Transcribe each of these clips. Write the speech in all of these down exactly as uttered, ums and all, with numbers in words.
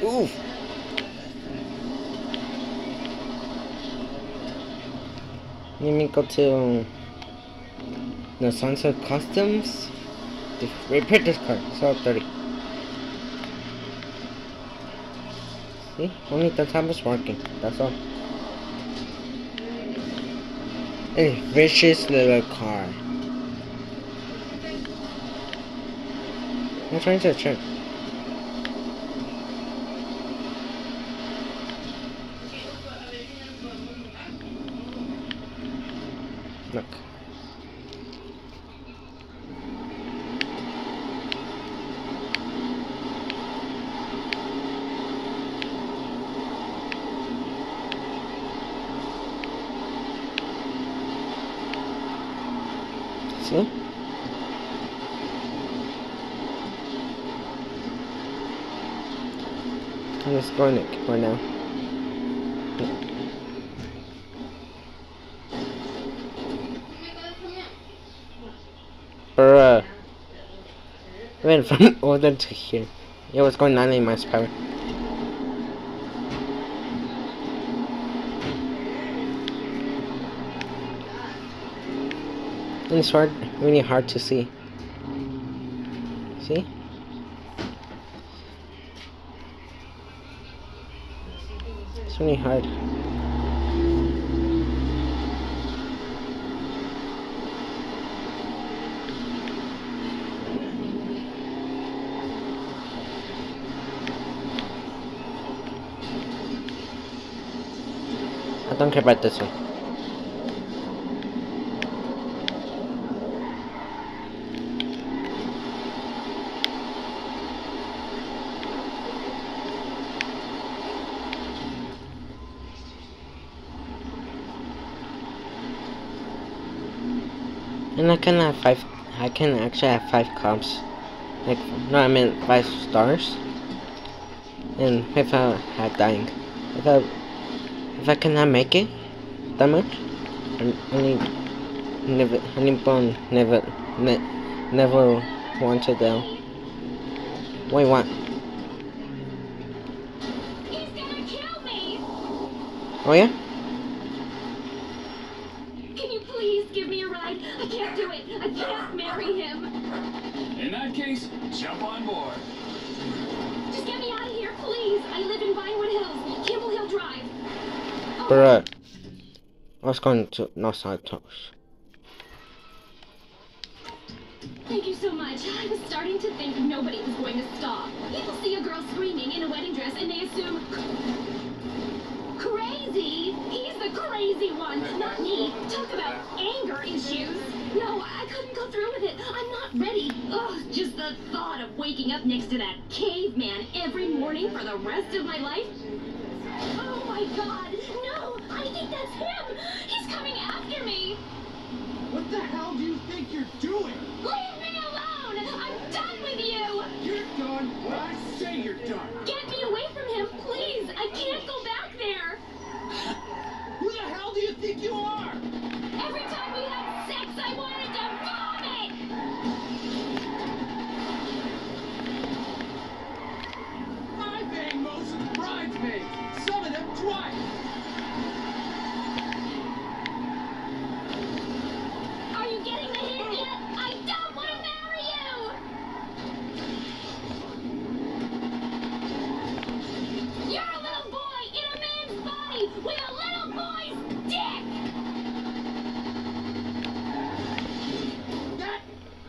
Ooh. Let me go to the Sunset Customs. Repair this car. So thirty. See? Only the time is working. That's all. A vicious little car. I'm trying to check. Look. See? I'm just going it right now. Bruh. I went from over to here. It was going ninety miles per hour. And it's hard, really hard to see. See? It's really hard. I don't care about this one. And I can have five. I can actually have five cops. Like, no, I mean five stars. And without uh, dying, if I if I cannot make it that much, I only never, anyone never, ne never wanted them. Wait, what? He's gonna kill me. Oh yeah. Give me a ride. I can't do it. I can't marry him. In that case, jump on board. Just get me out of here, please. I live in Vinewood Hills, Kimball Hill Drive. Oh. Bruh. I was going to North Side Toast. Thank you so much. I was starting to think nobody was going to stop. People see a girl screaming in a wedding dress and they assume... Crazy! He's the crazy one, not me. Talk about anger issues. No, I couldn't go through with it. I'm not ready. Ugh, just the thought of waking up next to that caveman every morning for the rest of my life. Oh my god, no! I think that's him! He's coming after me! What the hell do you think you're doing? Leave me alone! I'm done with you! You're done when I say you're done. Get me away from him, please! I can't go back there! Who the hell do you think you are? Every time we had sex, I wanted to vomit! I banged most of the bridesmaids. Some of them twice. Are you getting the hint yet? I don't want to marry you! You're a little boy in a man's body with a little boy's dick! That...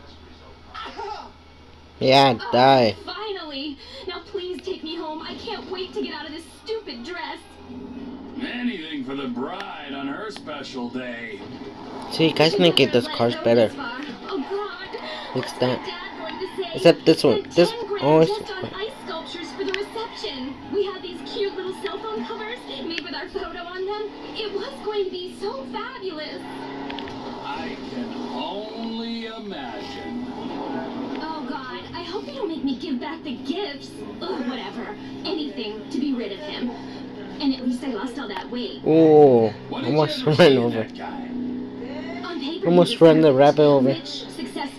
Yeah, Oh, die. finally! Now please take me home. I can't wait to get out of this stupid dress. Anything for the bride on her special day. See, you guys can get those cars better. Oh God! What's What's my that? dad going to say? Except this one. And This ten grand always. just on ice sculptures for the reception. We had these cute little cell phone covers made with our photo on them. It was going to be so fabulous. I can only imagine. Oh God, I hope they don't make me give back the gifts. Ugh, whatever. Anything to be rid of him. And at least I lost all that weight. Ooh, What did you almost ever ran see in over. that guy? On paper, Almost he was ran the perfect. rabbit over. Rich, successful,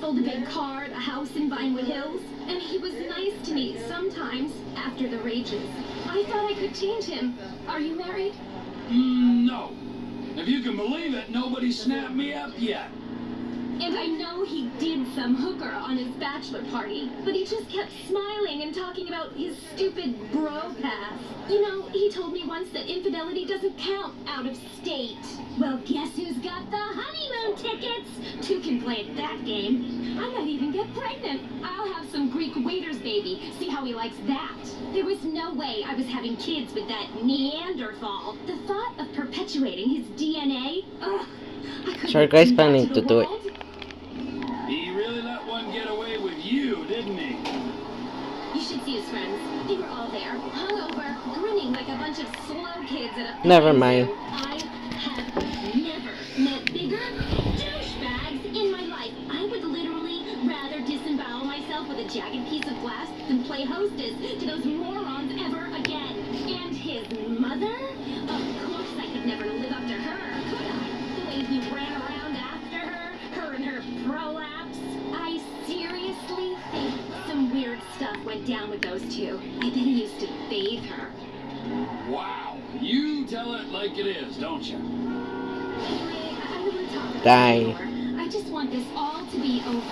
sold a big car, a house in Vinewood Hills, and he was nice to me sometimes after the rages. I thought I could change him. Are you married? Mm, no. If you can believe it, nobody snapped me up yet. And I know he did some hooker on his bachelor party, but he just kept smiling and talking about his stupid bro pass. You know, he told me once that infidelity doesn't count out of state. Well, guess who's got the honeymoon tickets? Two can play at that game. I might even get pregnant. I'll have some Greek waiter's baby. See how he likes that. There was no way I was having kids with that Neanderthal. The thought of perpetuating his D N A? Ugh. I couldn't So our guy's do that planning to do it. world. He really let one get away with you, didn't he? You should see his friends. They were all there, hungover, grinning like a bunch of slow kids at a Never petting mind. zoo. I have never met bigger douchebags in my life. I would literally rather disembowel myself with a jagged piece of glass than play hostess to those morons ever again. And his mother? Of course I could never live up to her, could I? The way he ran around after her, her and her prolapse. I seriously think some weird stuff went down with those two. I bet he used to bathe her. Wow. You tell it like it is, don't you? Anyway, I don't want to talk about Die. this anymore. I just want this all to be over.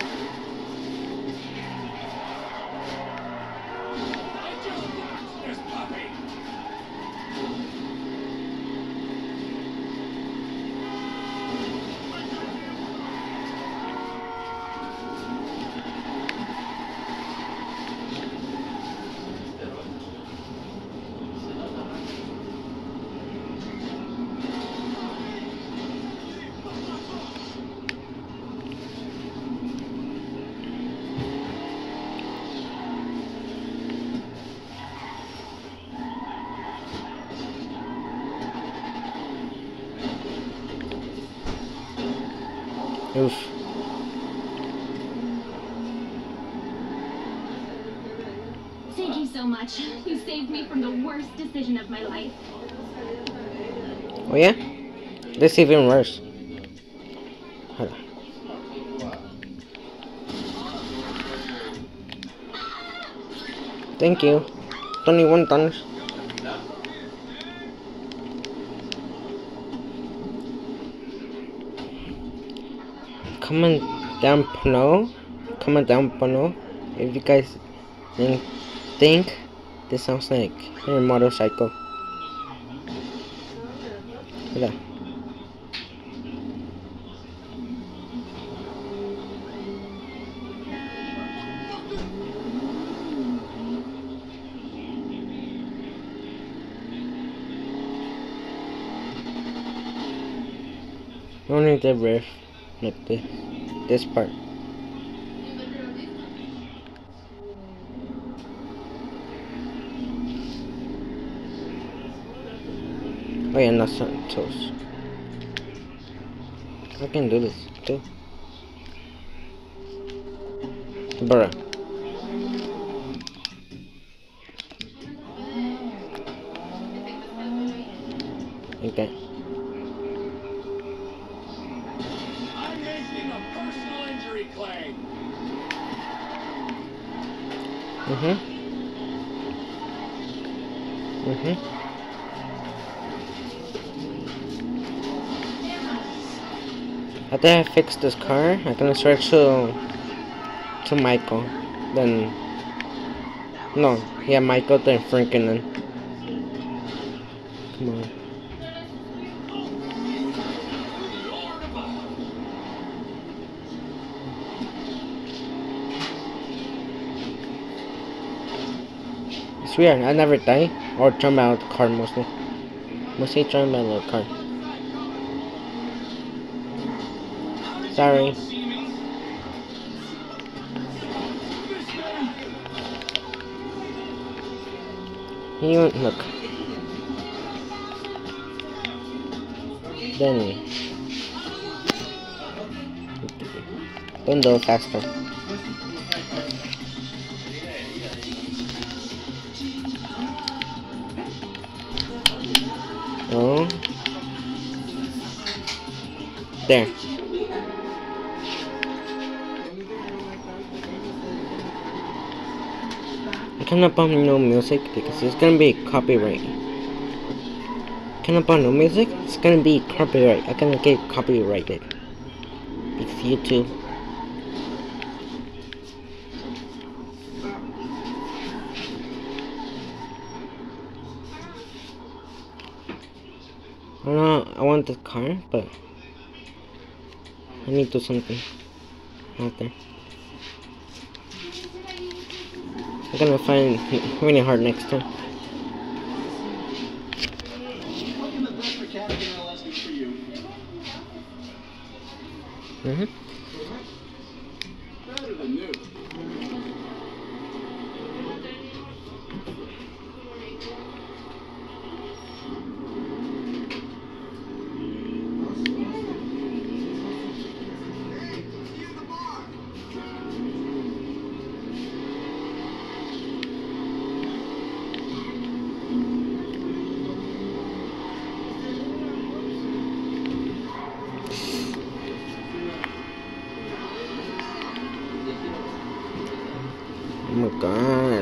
I just watched this puppy. Oof. Thank you so much. You saved me from the worst decision of my life. Oh yeah? This even worse. Hold on. Thank you. twenty-one tons. Comment down below. Comment down below if you guys think, think this sounds like a motorcycle. Hold on. Only the riff, like this, this part. Oh yeah, not Santos. I can do this too. Bruh. Okay. I'm making a personal injury claim. Mhm. Mhm. After I fix this car, I'm gonna switch to to Michael. Then no, yeah, Michael then Franklin. Then come on. It's weird. I never die or jump out of the car mostly. Mostly jump out of the car. Sorry. You look. Then don't go faster. Oh, there. I cannot put no music because it's gonna be copyright. Cannot put no music? It's gonna be copyright. I cannot get copyrighted. It's YouTube. I don't know, I want the car, but I need to do something out there. I'm gonna find it really hard next time. Mm-hmm. Better than new. Oh my god.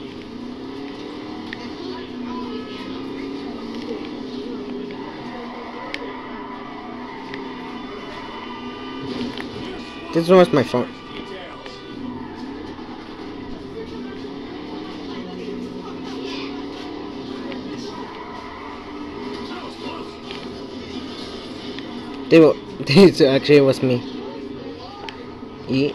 This was my phone. They were, this actually was me. Eat.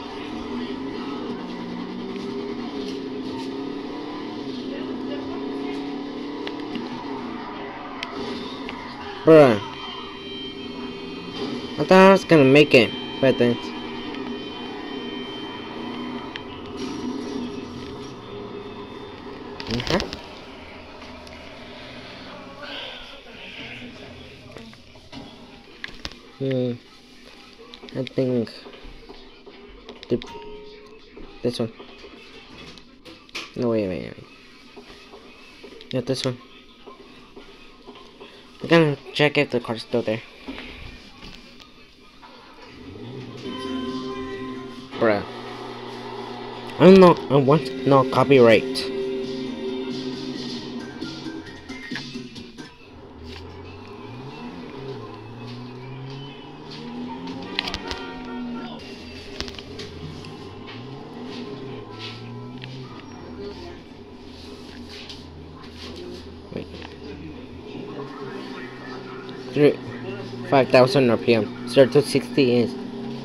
Bruh. I thought I was gonna make it, but then. Uh-huh. Hmm. I think the this one. No, wait, wait, wait. Yeah, this one. I'm gonna check if the car's still there. Bruh. I don't know. I want no copyright. Wait. Three, five thousand R P M. Zero to sixty is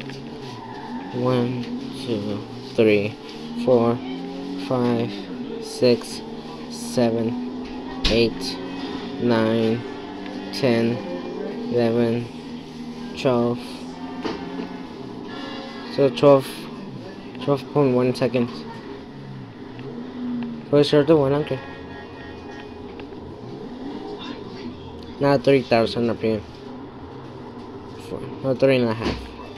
one, two, three, four, five, six, seven, eight, nine, ten, eleven, twelve. So twelve, twelve point one seconds. Puede ser de one hundred. Now three thousand R P M. Four, no, three and a half.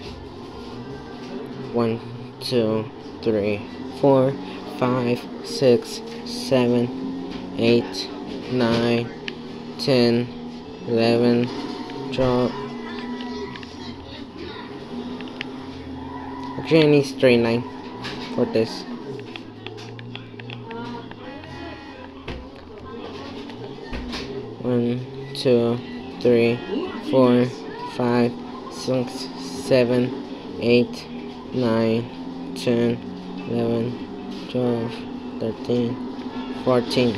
One, two, three, four, five, six, seven, eight, nine, ten, eleven, twelve. Actually, I need straight nine for this. One, two, three, four, five, six, seven, eight, nine, ten, eleven, twelve, thirteen, fourteen.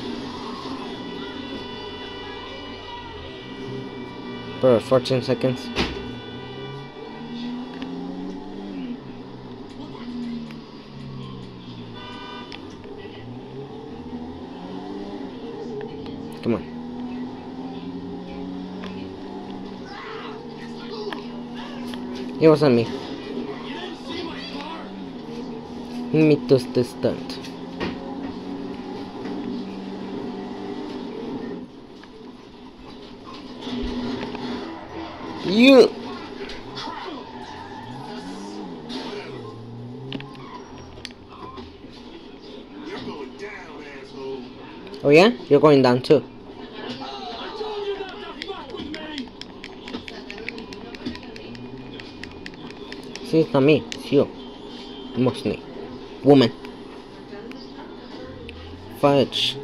Bro, fourteen seconds. Come on. It wasn't me. Me to the stunt. You. You're going down, asshole. Oh yeah, you're going down too. I told you not to fuck with me. See, it's not me, it's you. Mostly. Woman. Fudge.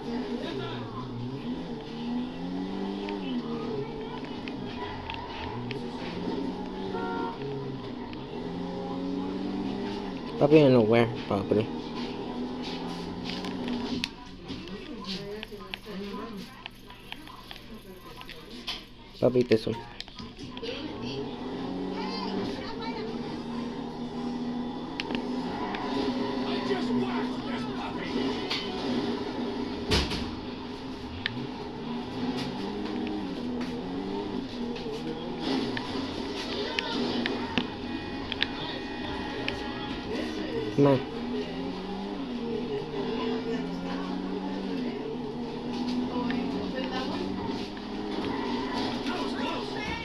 Probably unaware, probably. Probably this one. I just watched this puppy. Come on. That was close.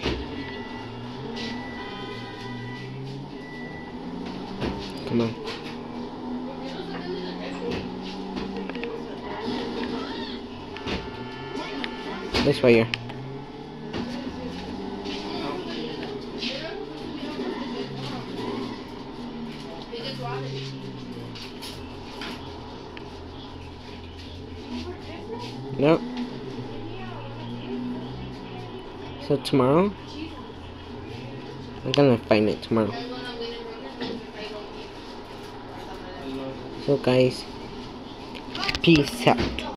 Come on. This way here. Nope. So tomorrow, I'm gonna find it tomorrow. So guys, peace out.